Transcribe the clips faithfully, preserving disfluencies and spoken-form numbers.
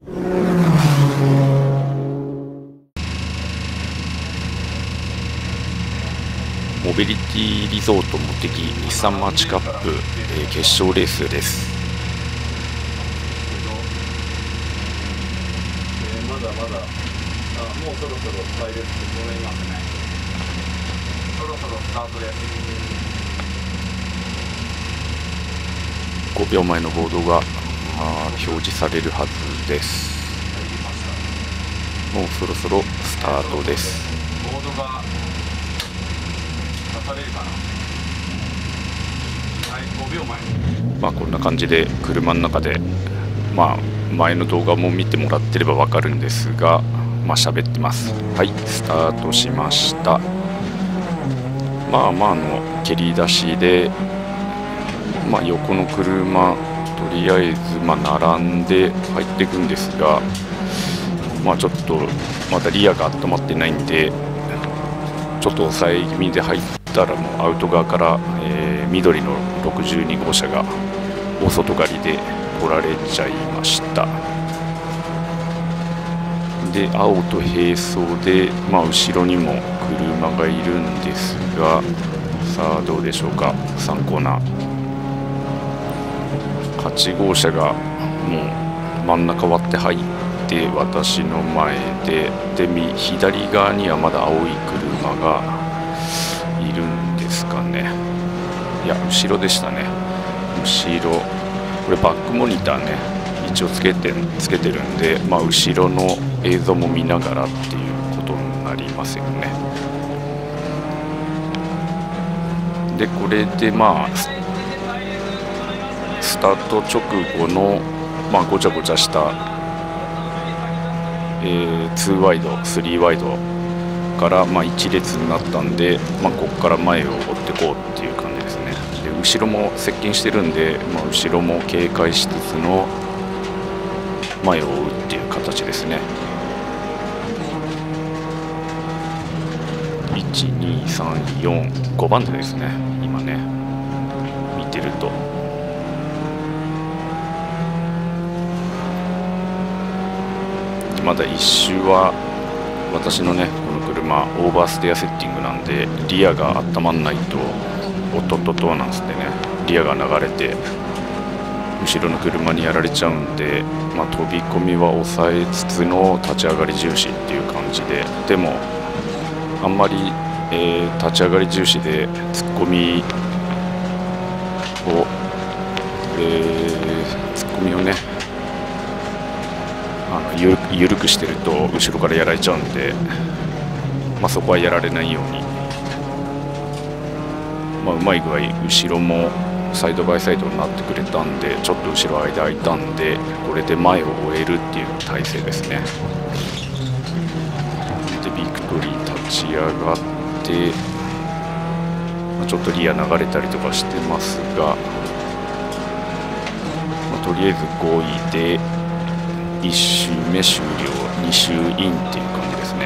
モビリティリゾートモテギ日産マーチカップ、えー、決勝レースです。 えー、まだまだあもうそろそろパイレーツ戻りますね。そろそろスタートです。 ごびょうまえのボードが表示されるはずです。もうそろそろスタートです。 ボードが出されるかな。はい、ごびょうまえ。 まあこんな感じで車の中で、まあ前の動画も見てもらってればわかるんですが、まあ喋ってます。はい、スタートしました。まあまあの蹴り出しで、まあ横の車とりあえずまあ並んで入っていくんですが、まあちょっとまだリアが温まってないんで、ちょっと抑え気味で入ったらもうアウト側から、えー、緑のろくじゅうに号車が大外刈りで取られちゃいました。で青と並走で、まあ、後ろにも車がいるんですが、さあどうでしょうか。さんコーナーはち号車がもう真ん中割って入って私の前で、で左側にはまだ青い車がいるんですかね。いや後ろでしたね。後ろこれバックモニターね一応つけてつけてるんで、まあ、後ろの映像も見ながらっていうことになりますよね。でこれでまあスタート直後の、まあ、ごちゃごちゃした、えー、にワイドさんワイドから、まあ、いち列になったんで、まあ、ここから前を追ってこうっていう感じですね。で後ろも接近してるんで、まあ、後ろも警戒しつつの前を追うっていう形ですね。いちにさんよんごばん手ですね今ね見てると。まだいっ周は私のねこの車オーバーステアセッティングなんで、リアが温まんないとおっとっとっとなんつってね、リアが流れて後ろの車にやられちゃうんで、まあ、飛び込みは抑えつつの立ち上がり重視っていう感じで、でもあんまり、えー、立ち上がり重視で突っ込みを、えー、突っ込みをねあのゆる緩くしてると後ろからやられちゃうんで、まあ、そこはやられないように、まあ、うまい具合後ろもサイドバイサイドになってくれたんで、ちょっと後ろ間空いたんで、これで前を終えるっていう体勢ですね。でビクトリー立ち上がって、まあ、ちょっとリア流れたりとかしてますが、まあ、とりあえずごいでいち周目終了、に周インっていう感じですね。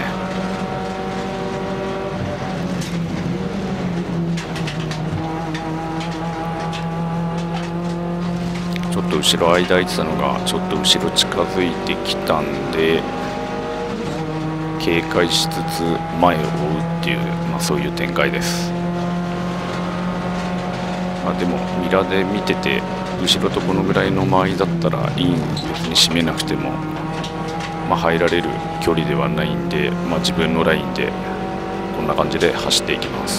ちょっと後ろ間空いてたのがちょっと後ろ近づいてきたんで、警戒しつつ前を追うっていう、まあ、そういう展開です。まあ、でもミラで見てて後ろとこのぐらいの間合いだったらイン別に締めなくても、まあ、入られる距離ではないんで、まあ、自分のラインでこんな感じで走っていきます。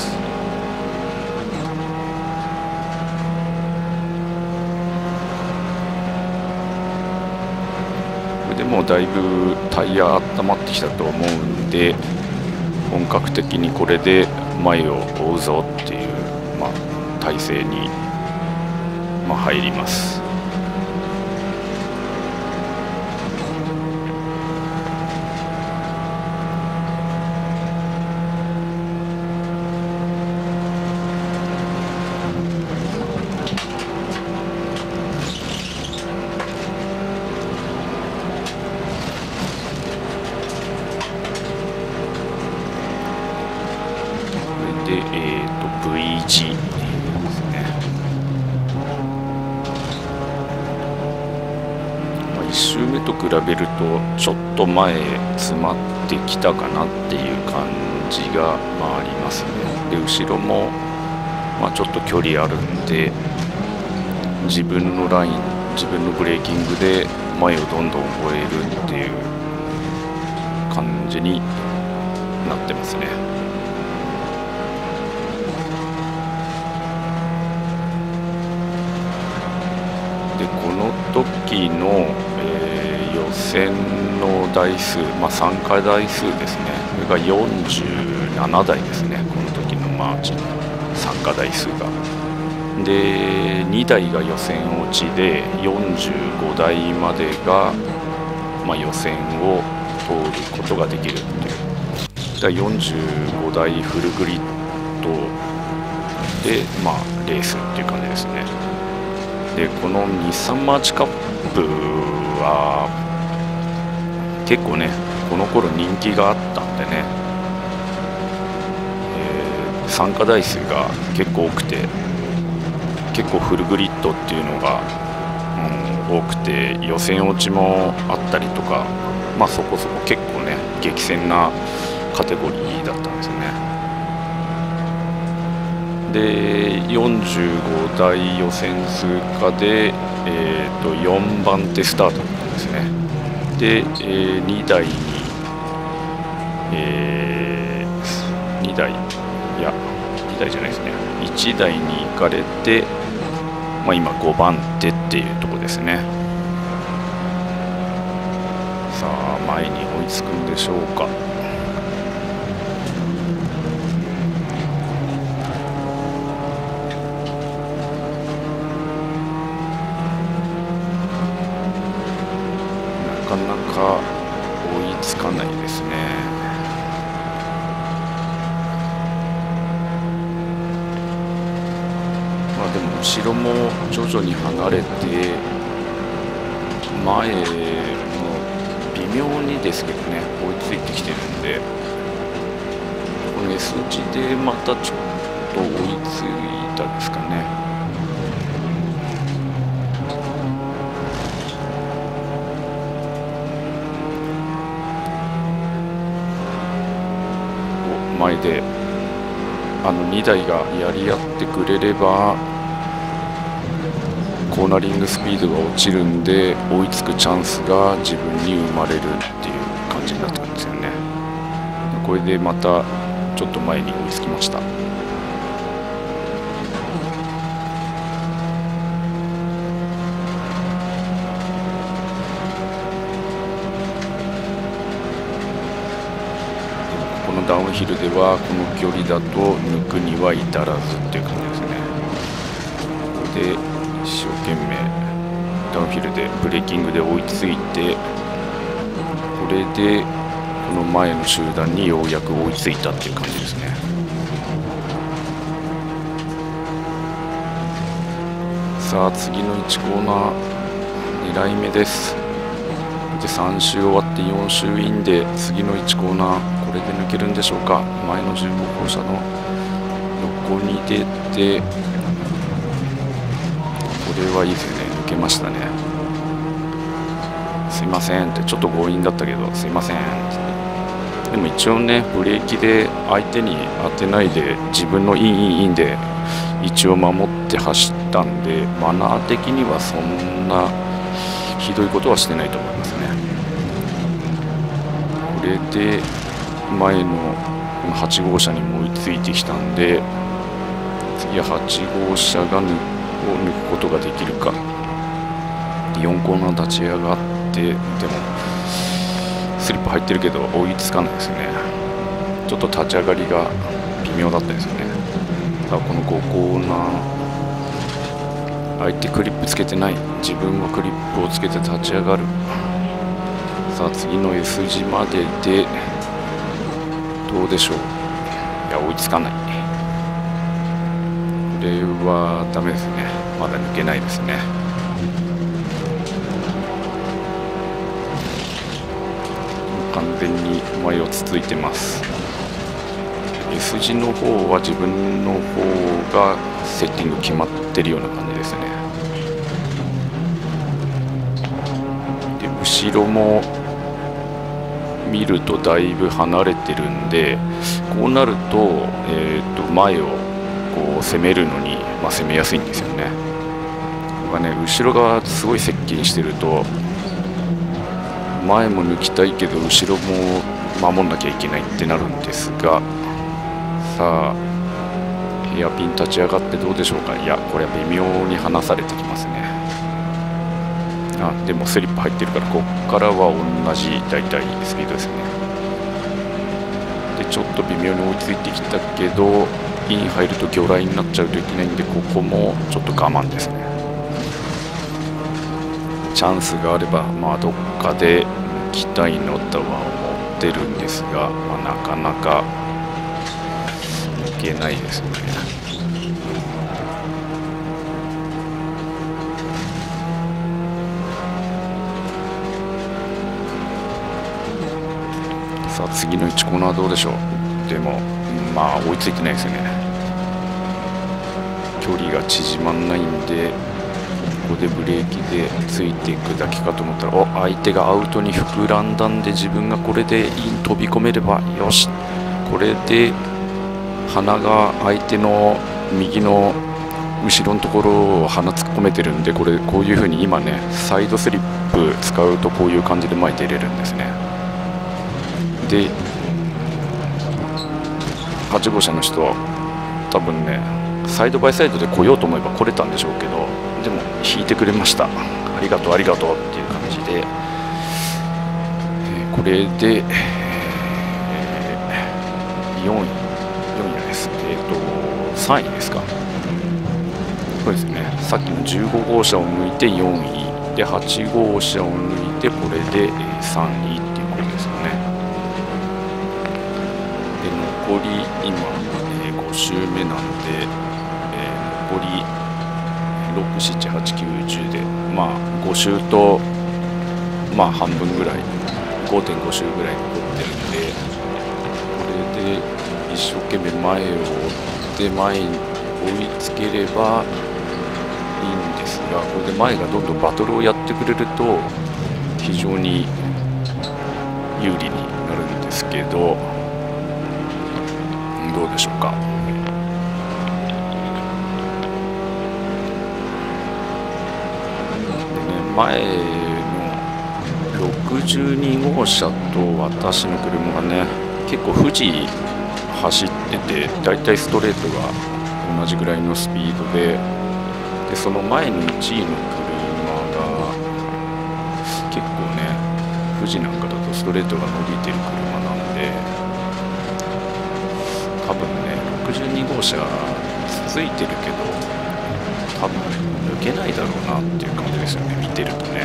これでもうだいぶタイヤ温まってきたと思うんで、本格的にこれで前を追うぞっていう、まあ、体勢に、まあ、入ります。で、えーと ブイジー ですね。まあ、一周目と比べるとちょっと前詰まってきたかなっていう感じが、まあ、ありますね。で後ろも、まあ、ちょっと距離あるんで自分のライン自分のブレーキングで前をどんどん追えるっていう感じになってますね。でこの時の、えー、予選の台数、まあ、参加台数ですね。これがよんじゅうななだいですね。この時のマーチの参加台数が。でにだいが予選落ちでよんじゅうごだいまでが、まあ、予選を通ることができるっていう。だよんじゅうごだいフルグリッドで、まあ、レースっていう感じですね。でこの日産マーチカップは結構ねこの頃人気があったんでね、えー、参加台数が結構多くて結構フルグリッドっていうのが、うん、多くて予選落ちもあったりとか、まあそこそこ結構ね激戦なカテゴリーだったんですよね。でよんじゅうごだい予選通過で、えー、とよんばん手スタートだったんですね。で、えー、にだいに、えー、にだいいやにだいじゃないですねいちだいに行かれて、まあ、今ごばん手っていうところですね。さあ前に追いつくんでしょうか。なかなか追いつかないですね。まあでも後ろも徐々に離れて前も微妙にですけどね追いついてきてるんで、この S 字でまたちょっと追いついたですかね。前であのにだいがやり合ってくれればコーナリングスピードが落ちるんで追いつくチャンスが自分に生まれるっていう感じになってくるんですよね。これでまたちょっと前に追いつきました。このダウンヒルではこの距離だと抜くには至らずっていう感じですね。で一生懸命ダウンヒルでブレーキングで追いついて、これでこの前の集団にようやく追いついたっていう感じですね。さあ次のいちコーナー狙い目です。でさん周終わってよん周インで次のいちコーナーこれで抜けるんでしょうか。前のじゅうご号車の横に出て、これはいいですね。抜けましたね。すいませんってちょっと強引だったけどすいませんって。でも一応ねブレーキで相手に当てないで自分のインインインで一応守って走ったんで、マナー的にはそんなひどいことはしてないと思いますね。これで前のはち号車にも追いついてきたんで、次ははち号車が抜を抜くことができるか。よんコーナー立ち上がって、でもスリップ入ってるけど追いつかないですね。ちょっと立ち上がりが微妙だったですよね。さあこのごコーナー相手クリップつけてない、自分はクリップをつけて立ち上がる。さあ次の S 字まででどうでしょう。いや追いつかない。これはダメですね。まだ抜けないですね。完全に前をつついてます。 S 字の方は自分の方がセッティング決まってるような感じですね。で後後ろも見るとだいぶ離れてるんで、こうなると、えー、と前をこう攻めるのに、まあ、攻めやすいんですよね。これがね、後ろがすごい接近してると前も抜きたいけど後ろも守んなきゃいけないってなるんですが、さあヘアピン立ち上がってどうでしょうか。いや、これは微妙に離されてきますね。あ、でもスリップ入ってるから、ここからは同じ大体スピードですね。でちょっと微妙に追いついてきたけど、イン入ると魚雷になっちゃうといけないんで、ここもちょっと我慢ですね。チャンスがあれば、まあどっかで抜きたいのとは思ってるんですが、まあ、なかなか抜けないですね。さあ次のいちコーナーどうでしょう。でもまあ追いついてないですよね。距離が縮まんないんで、ここでブレーキでついていくだけかと思ったら、お、相手がアウトに膨らんだんで、自分がこれでイン飛び込めればよし。これで鼻が相手の右の後ろのところを鼻突っ込めてるんで、これこういう風に今ね、サイドスリップ使うとこういう感じで前出れるんですね。ではち号車の人は多分ね、サイドバイサイドで来ようと思えば来れたんでしょうけど、でも引いてくれました。ありがとうありがとうっていう感じで、えー、これで、えー、よんいよんいじゃないです、えっ、ー、とさんいですか。そうですね、さっきのじゅうご号車を抜いてよんいで、はち号車を抜いてこれでさんいっていうことですよね。で残り今、えー、ご周目なんで、えー、残りろく、なな、はち、きゅう、じゅうで、まあご周とまあ半分ぐらい ごてんご 周ぐらい残ってるんで、これで一生懸命前を追って前に追いつければいいんですが、これで前がどんどんバトルをやってくれると非常に有利になるんですけど、どうでしょうか。前のろくじゅうに号車と私の車がね、結構富士走ってて、だいたいストレートが同じぐらいのスピードで、でその前のいちいの車が結構ね、富士なんかだとストレートが伸びてる車なんで、多分ねろくじゅうに号車続いてるけど、多分抜けないだろうなっていう感じですよね、見てるとね。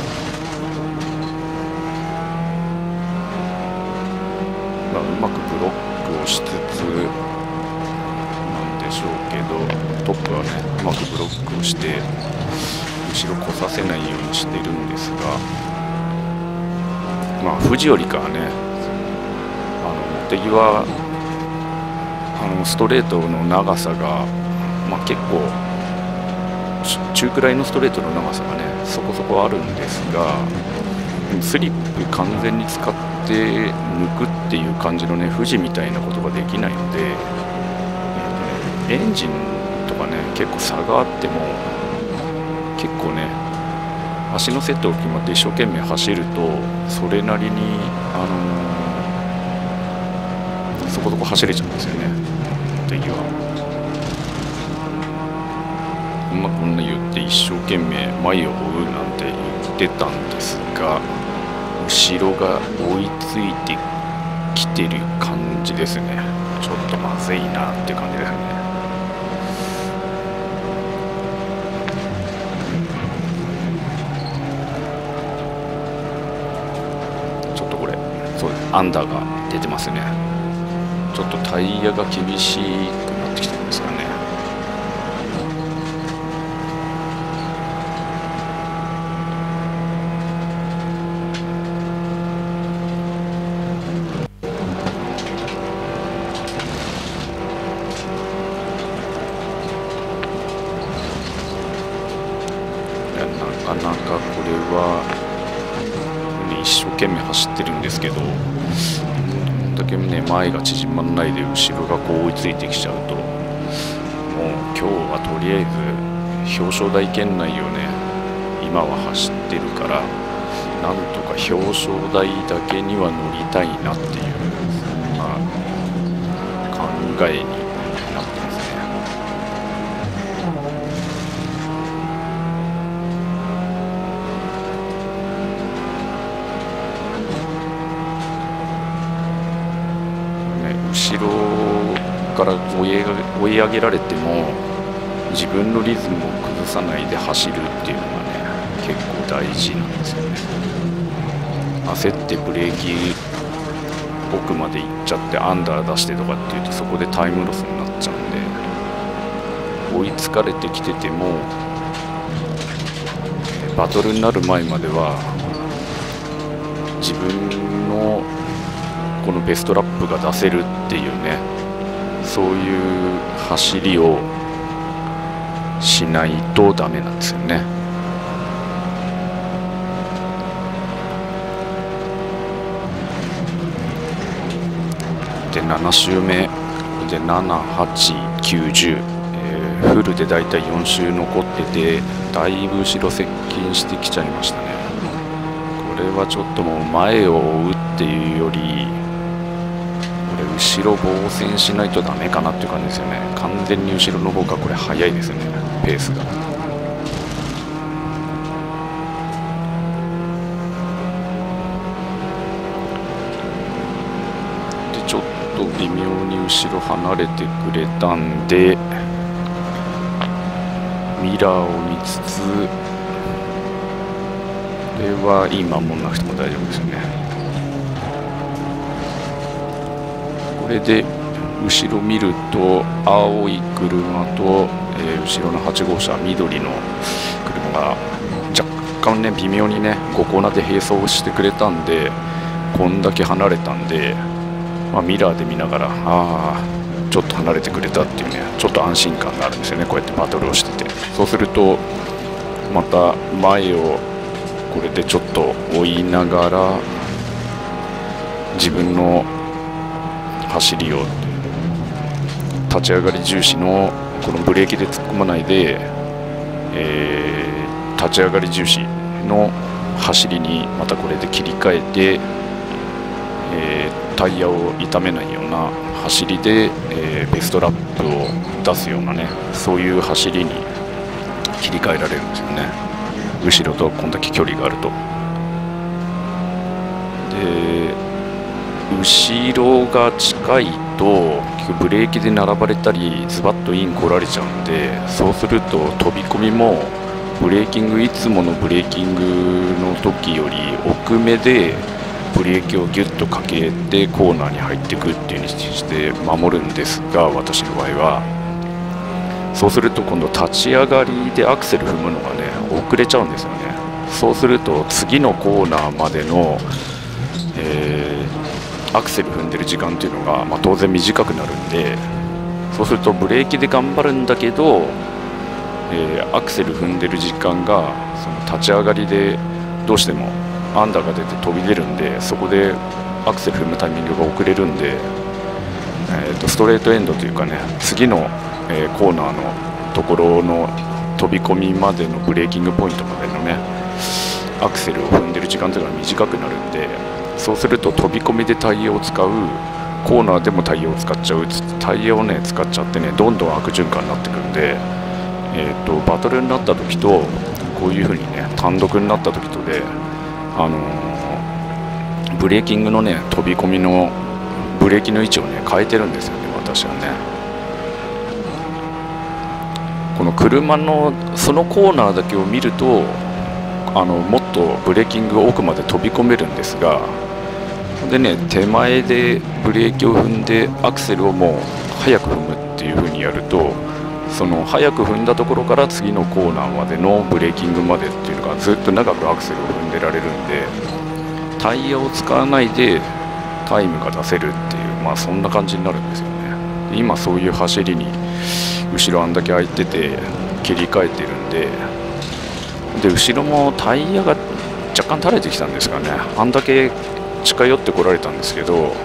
まあ、うまくブロックをしつつなんでしょうけど、トップはねうまくブロックをして後ろ来させないようにしてるんですが、まあ富士よりかはね、あの茂木はあのストレートの長さが、まあ、結構中くらいのストレートの長さがねそこそこあるんですが、スリップ完全に使って抜くっていう感じのね富士みたいなことができないので、エンジンとかね結構差があっても結構ね足のセットが決まって一生懸命走るとそれなりにあのー、そこそこ走れちゃうんですよね。敵はまあ、こんな言って一生懸命前を追うなんて言ってたんですが、後ろが追いついてきてる感じですね。ちょっとまずいなって感じですね。ちょっとこれそうです、アンダーが出てますね。ちょっとタイヤが厳しくなってきてるんですかね。なかなかこれは一生懸命走ってるんですけど、こんだけね前が縮まらないで後ろがこう追いついてきちゃうと、もう今日はとりあえず表彰台圏内をね今は走ってるから、なんとか表彰台だけには乗りたいなっていう、まあ、考えになってますね。後ろから追い追い上げられても自分のリズムを崩さないで走るっていうのがね結構大事なんですよね。焦ってブレーキ奥まで行っちゃってアンダー出してとかっていうと、そこでタイムロスになっちゃうんで、追いつかれてきててもバトルになる前までは自分のこのベストラップが出せるっていうね、そういう走りをしないとダメなんですよね。でなな周目でなな、はち、きゅう、じゅう、えー、フルでだいたいよん周残ってて、だいぶ後ろ接近してきちゃいましたね。これはちょっともう前を追うっていうより、これ後ろ防戦しないとダメかなっていう感じですよね。完全に後ろの方がこれ速いですね、ペースが。でちょっと微妙に後ろ離れてくれたんで、ミラーを見つつ、これはいい守んなくても大丈夫ですよね。これで後ろ見ると青い車と、えー、後ろのはち号車緑の車が若干ね微妙にねここなで並走してくれたんで、こんだけ離れたんで、まあ、ミラーで見ながら、ああちょっと離れてくれたっていうね、ちょっと安心感があるんですよね、こうやってバトルをしてて。そうするとまた前をこれでちょっと追いながら自分の走りを立ち上がり重視のこのブレーキで突っ込まないで、えー、立ち上がり重視の走りにまたこれで切り替えて、えー、タイヤを傷めないような走りで、えー、ベストラップを出すようなね、そういう走りに切り替えられるんですよね、後ろとこんだけ距離があると。で後ろが近いとブレーキで並ばれたりズバッとイン来られちゃうんで、そうすると飛び込みもブレーキングいつものブレーキングの時より奥目でブレーキをギュッとかけてコーナーに入っていくっていうにして守るんですが、私の場合はそうすると今度立ち上がりでアクセル踏むのがね遅れちゃうんですよね。そうすると次のコーナーまでの、えー、アクセル踏んでる時間っていうのが、まあ、当然短くなるんで、そうするとブレーキで頑張るんだけど、えー、アクセル踏んでる時間がその立ち上がりでどうしてもアンダーが出て飛び出るんで、そこでアクセル踏むタイミングが遅れるんで、えー、とストレートエンドというかね、次の、えー、コーナーのところの飛び込みまでのブレーキングポイントまでのねアクセルを踏んでる時間というのが短くなるんで、そうすると飛び込みでタイヤを使う、コーナーでもタイヤを使っちゃう、タイヤをね使っちゃってね、どんどん悪循環になってくるんで、えー、とバトルになった時とこういう風にね単独になった時とで、あのー、ブレーキングのね飛び込みのブレーキの位置をね変えてるんですよね、私はね。この車のそのコーナーだけを見るとあのもっとブレーキングを奥まで飛び込めるんですが、でね手前でブレーキを踏んでアクセルをもう早く踏むっていう風にやると、その早く踏んだところから次のコーナーまでのブレーキングまでっていうのがずっと長くアクセルを踏んでられるんで、タイヤを使わないでタイムが出せるっていう、まあそんな感じになるんですよね。今そういう走りに後ろあんだけ空いてて切り替えてるんで、で後ろもタイヤが若干垂れてきたんですかね。あんだけ近寄ってこられたんですけど、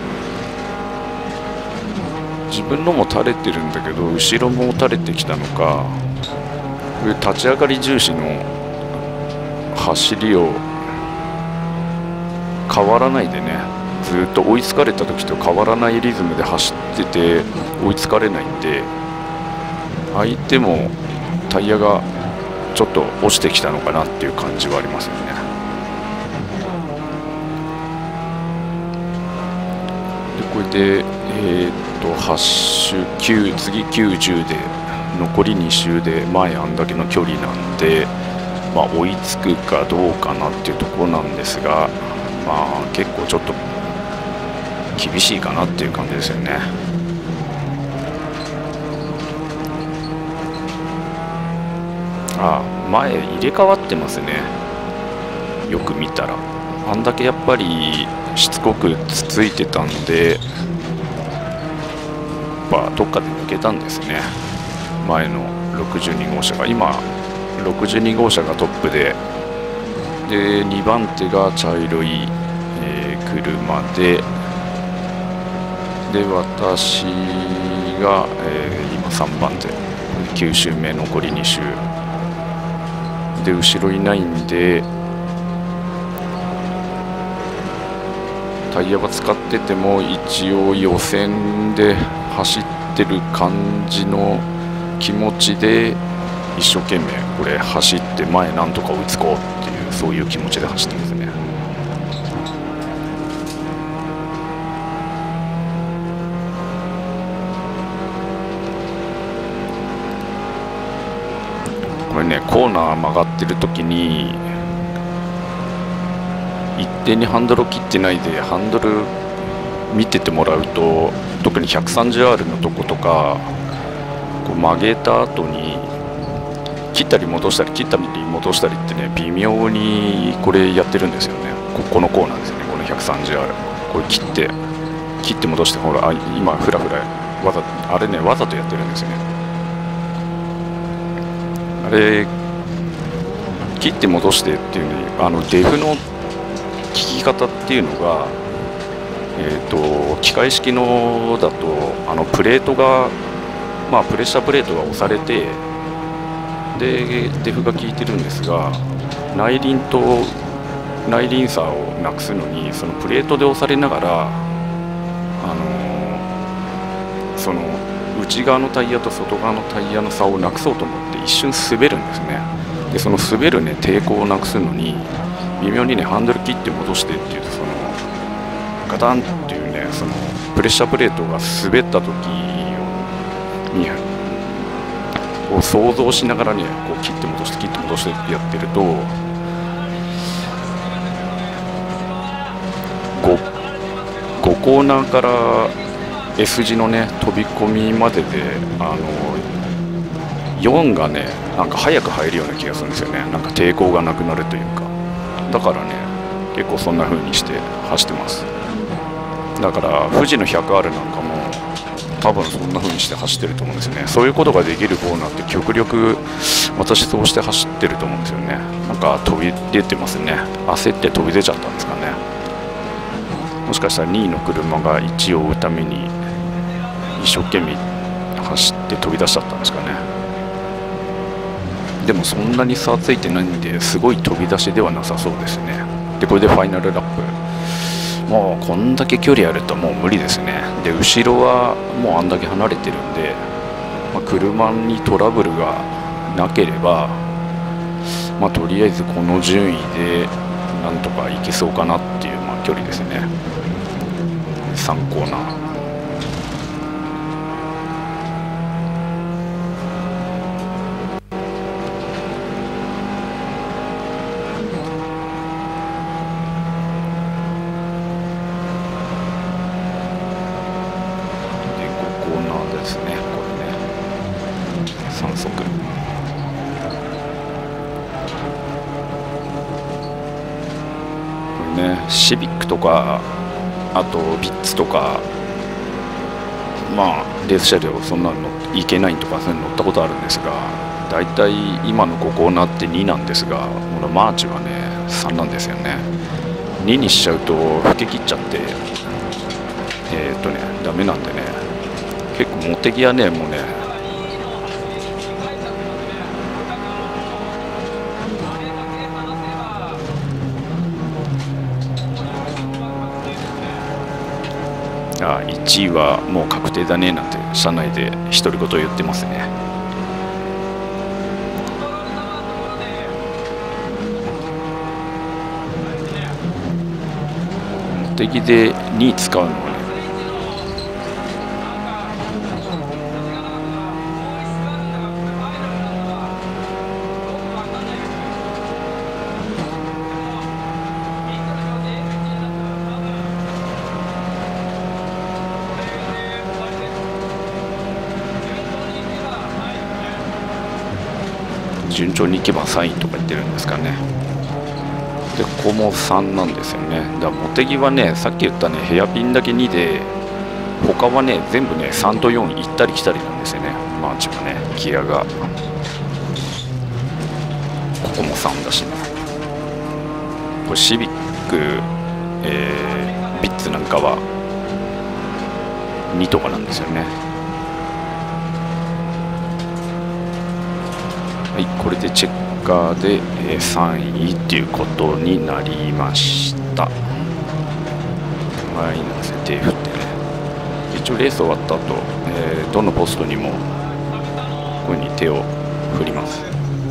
自分のも垂れてるんだけど後ろも垂れてきたのか、立ち上がり重視の走りを変わらないでね、ずっと追いつかれた時と変わらないリズムで走ってて追いつかれないんで、相手もタイヤがちょっと落ちてきたのかなっていう感じはありますよね。でこれでえー、っとはち周きゅう、次きゅうじゅうで残りに周で前あんだけの距離なんで、まあ、追いつくかどうかなっていうところなんですが、まあ結構ちょっと厳しいかなっていう感じですよね。ああ、前入れ替わってますね。よく見たらあんだけやっぱりしつこくつついてたんで、まあどっかで抜けたんですね。前のろくじゅうに号車が、今ろくじゅうに号車がトップで、でにばん手が茶色い、えー、車で、で私が、えー、今さんばん手、きゅう周目残りに周で、後ろいないんでタイヤは使ってても一応予選で走ってる感じの気持ちで一生懸命これ走って前なんとか追いつこうっていう、そういう気持ちで走ってますね。これね、コーナー曲がってる時に一定にハンドルを切ってないでハンドル見ててもらうと、特に ひゃくさんじゅうアール のとことかこう曲げた後に切ったり戻したり切ったり戻したりってね、微妙にこれやってるんですよね。ここのコーナーですね、この ひゃくさんじゅうアール これ切って切って戻して、ほらあ今フラフラわざあれねわざとやってるんですよね。あれ切って戻してっていうのに、あのデフの効き方っていうのが、えーと機械式のだとあのプレートが、まあ、プレッシャープレートが押されて、でデフが効いてるんですが、内輪と内輪差をなくすのにそのプレートで押されながら、あのー、その内側のタイヤと外側のタイヤの差をなくそうと思って一瞬滑るんですね。でその滑るね抵抗をなくすのに微妙にねハンドル切って戻してっていうと、そのガタンっていうね、そのプレッシャープレートが滑った時にを想像しながらね、こう切って戻して切って戻してってやってると、 5, 5コーナーから S 字のね飛び込みまでで、あのよんがねなんか早く入るような気がするんですよね。なんか抵抗がなくなるというか、だからね結構そんな風にして走ってます。だから富士の ひゃくアール なんかも多分そんな風にして走ってると思うんですよね。そういうことができるコーナーって極力私そうして走ってると思うんですよね。なんか飛び出てますね。焦って飛び出ちゃったんですかね。もしかしたらにいの車がいちを追うために一生懸命走って飛び出しちゃったんですかね。でもそんなに差ついてないんですごい飛び出しではなさそうですね。でこれでファイナルラップ、もうこんだけ距離あるともう無理ですね。で後ろはもうあんだけ離れてるんで、まあ、車にトラブルがなければ、まあ、とりあえずこの順位でなんとかいけそうかなっていう、まあ、距離ですね。さんコーナー。シビックとかあとビッツとか、まあレース車両そんなのいけないとかそういうの乗ったことあるんですが、だいたい今のごコーナーってになんですが、このマーチはねさんなんですよね。ににしちゃうと老け切っちゃってえー、っとねダメなんでね、結構茂木はねもうねあいちいはもう確定だねなんて社内で独り言言ってますね。茂木でにい使うのはね順調にいけばさんいとか言ってるんですかね。でここもさんなんですよね。だから茂木はねさっき言ったねヘアピンだけにで他はね全部ねさんとよん行ったり来たりなんですよね。マーチはねギアがここもさんだしね。これシビック、えー、ビッツなんかはにとかなんですよね。はい、これでチェッカーで、えー、さんいっていうことになりました。はい、なんせ手振ってね。一応レース終わった後、えー、どのポストにもこういうふうに手を振ります。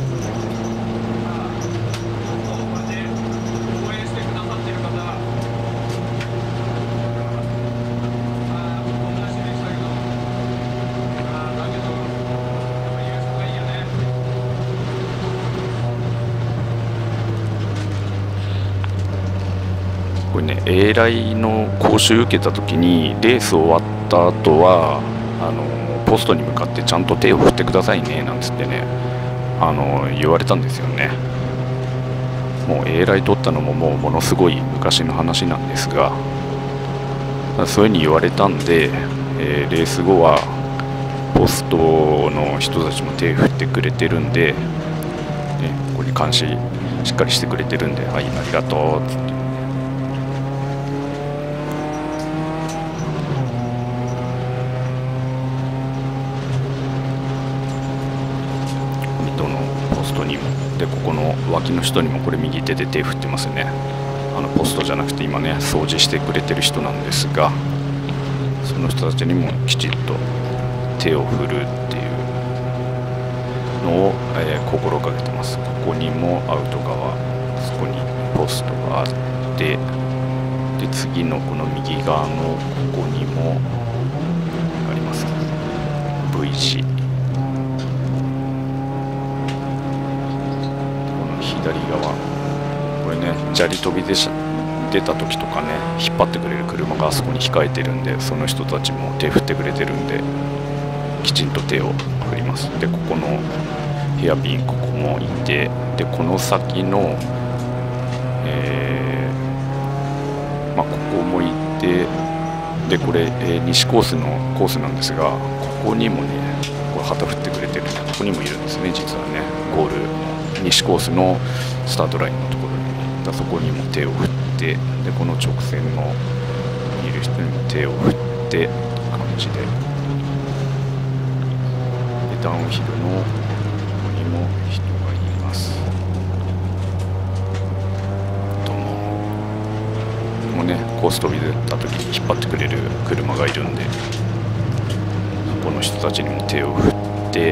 これね、エーライの講習受けた時にレース終わった後はあのポストに向かってちゃんと手を振ってくださいねなんつってねあの言われたんですよね。もう エーライ取ったのももうものすごい昔の話なんですが、そういうふうに言われたんで、えー、レース後はポストの人たちも手を振ってくれてるんで、ね、ここに監視しっかりしてくれてるんで、はい、ありがとうっつって。どのポストにもで、ここの脇の人にもこれ右手で手振ってますね。あのポストじゃなくて今ね掃除してくれてる人なんですが、その人たちにもきちっと手を振るっていうのを、えー、心がけてます。ここにもアウト側、そこにポストがあって、で次のこの右側のここにもあります V 字、左側、これね砂利飛びで出た時とかね引っ張ってくれる車があそこに控えてるんで、その人たちも手振ってくれてるんできちんと手を振ります。でここのヘアピンここもいて、でこの先の、えー、まあここもいて、でこれ、えー、西コースのコースなんですが、ここにもねこれ旗振ってくれてるんで、ここにもいるんですね実はね。ゴール西コースのスタートラインのところに、だそこにも手を振って、でこの直線のいる人にも手を振って感じで、でダウンヒルのここにも人がいます。ともここもねコース飛び出た時に引っ張ってくれる車がいるんで、この人たちにも手を振って、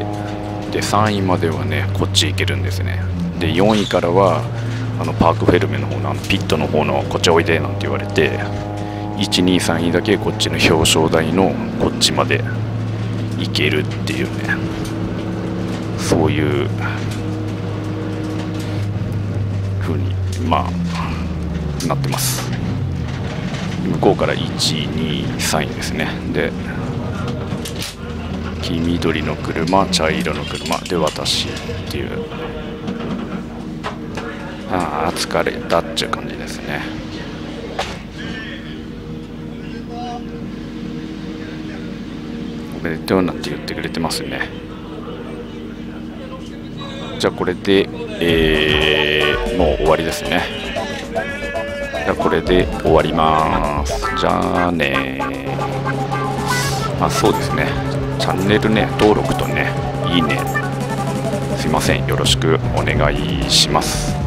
でさんいまではねこっち行けるんですね。でよんいからはあのパークフェルメの方のあのピットの方のこっちおいでなんて言われて、いちにさんいだけこっちの表彰台のこっちまで行けるっていうね、そういう風にまあなってます。向こうからいち、に、さんいですね。で黄緑の車、茶色の車で私っていう、ああ疲れたっていう感じですね。おめでとうなんて言ってくれてますね。じゃあこれでえー、もう終わりですね。じゃあこれで終わります。じゃあね。あ、そうですね。チャンネルね、登録とね、いいね、すいません、よろしくお願いします。